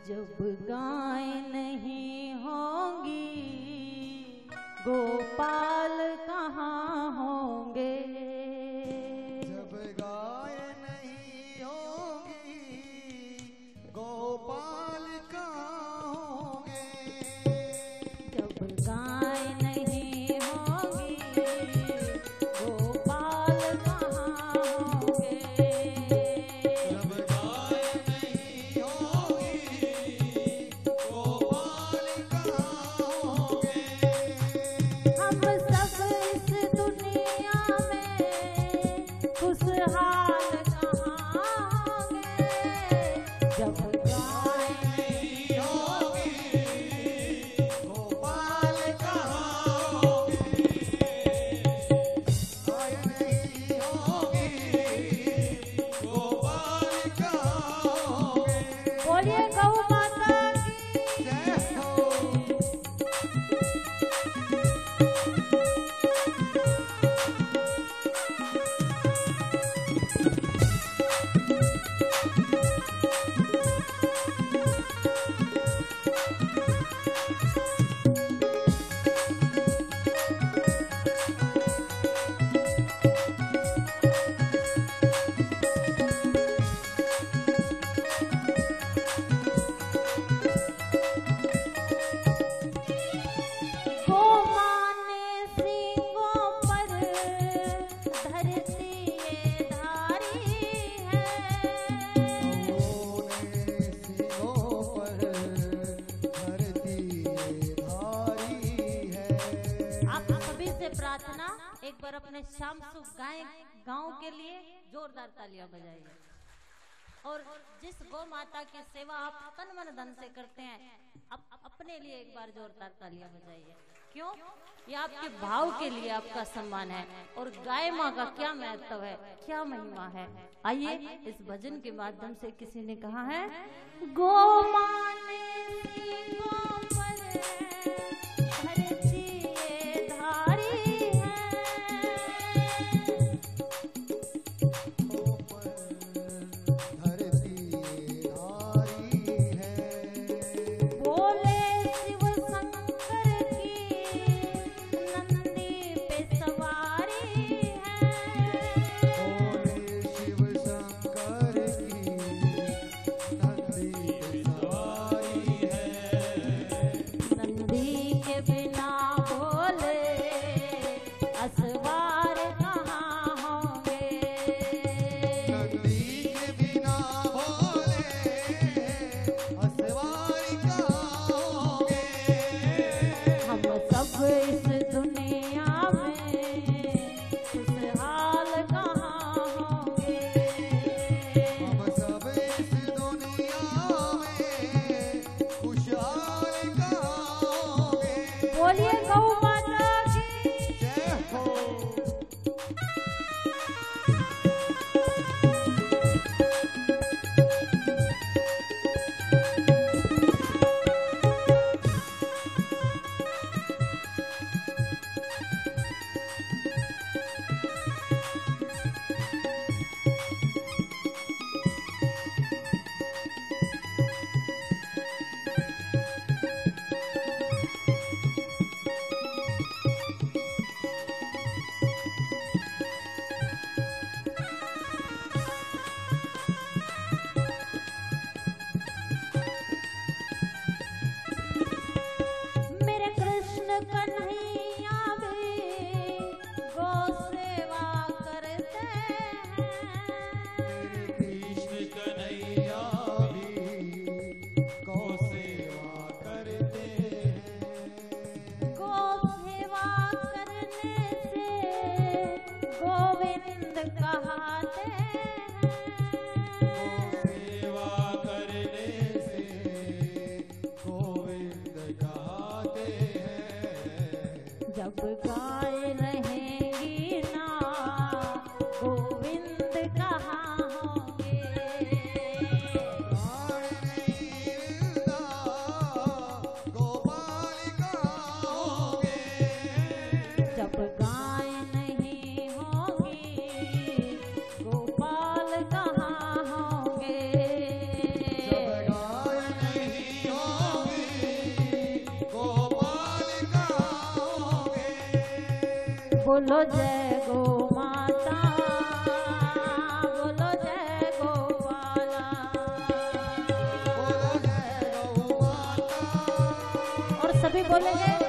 जब गाय नहीं होंगी गोपाल कहाँ होंगे। जब गाय नहीं होंगी गोपाल कहाँ होंगे। जब गाय नहीं होंगी गोपाल कहाँ होंगे। जब गाय नहीं होंगी गोपाल कहाँ होंगे। हम सब इस दुनिया में खुशहाल कहाँ होंगे। जब गाय नहीं होंगी गोपाल कहाँ होंगे। गाय नहीं होंगी गोपाल कहाँ होंगे। बोलिए गौ माता की जय हो। गो माने सींगों पर धरती ये धारी है। मोने सीनों पर धरती धारी है। आप सभी से प्रार्थना, एक बार अपने शाम सुख गांव के लिए जोरदार तालियां बजाइए। और जिस गौ माता की सेवा आप तन मन धन से करते हैं, अपने लिए एक बार जोरदार तालियां बजाइए। क्यों? ये आपके भाव के लिए आपका सम्मान है। और गाय माँ का क्या महत्व है, क्या महिमा है, आइए इस भजन के माध्यम से। किसी ने कहा है गो माने सींगों पर धरती ये धारी है। धरती धारी है। बोले शिव शंकर की नंदी पे सवारी है। बोले शिव शंकर की नंदी पे सवारी बोलो जय गो माता, बोलो जय गोपाला, बोलो जय गौ माता। और सभी बोलेंगे